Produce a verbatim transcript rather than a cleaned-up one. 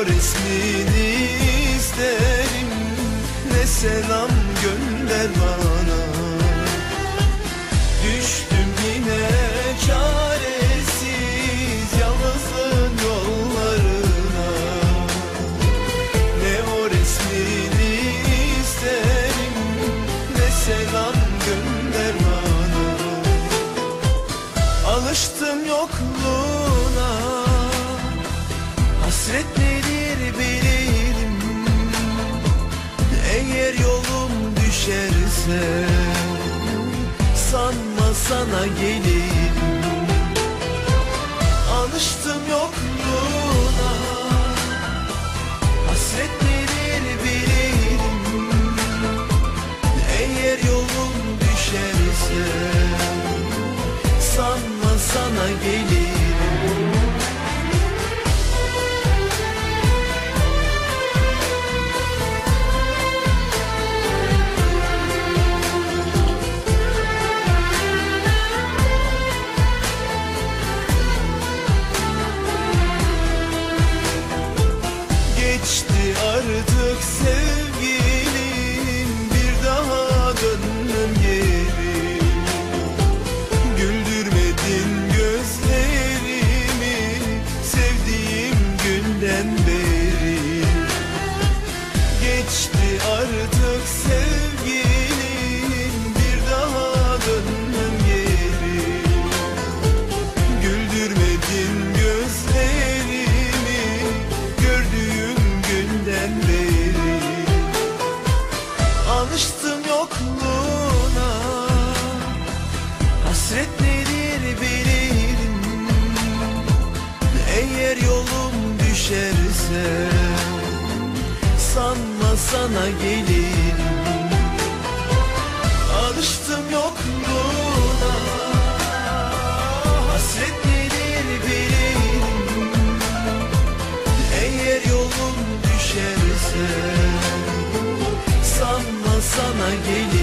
resmini isterim, ne selam gönder bana. Düştüm yine çaresiz yalnızlığın yollarına. Ne o resmini isterim, ne selam gönder bana. Alıştım yokluğuna, hasret nedir bilirim. Eğer yolum düşerse sanma sana gelirim. Alıştım yokluğuna, hasret nedir bilirim. Eğer yolum düşerse sanma sana gelirim. Geçti artık sevgilim, bir daha dönmem geri. Güldürmedin gözlerimi sevdiğim günden beri. Geçti artık sevgilim, bir daha dönmem geri. Güldürmedin gözlerimi gördüğüm günden beri. Alıştım yokluğuna, hasret nedir bilirim. Eğer yolum düşerse sanma sana gelirim. Alıştım yokluğuna, hasret nedir bilirim. Eğer yolum düşerse sanma sana gelirim.